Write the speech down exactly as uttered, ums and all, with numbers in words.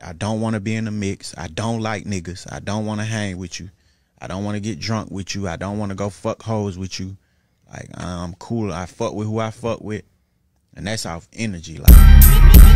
I don't want to be in the mix. I don't like niggas. I don't want to hang with you. I don't want to get drunk with you. I don't want to go fuck hoes with you. Like, I'm cool. I fuck with who I fuck with. And that's off energy. Like.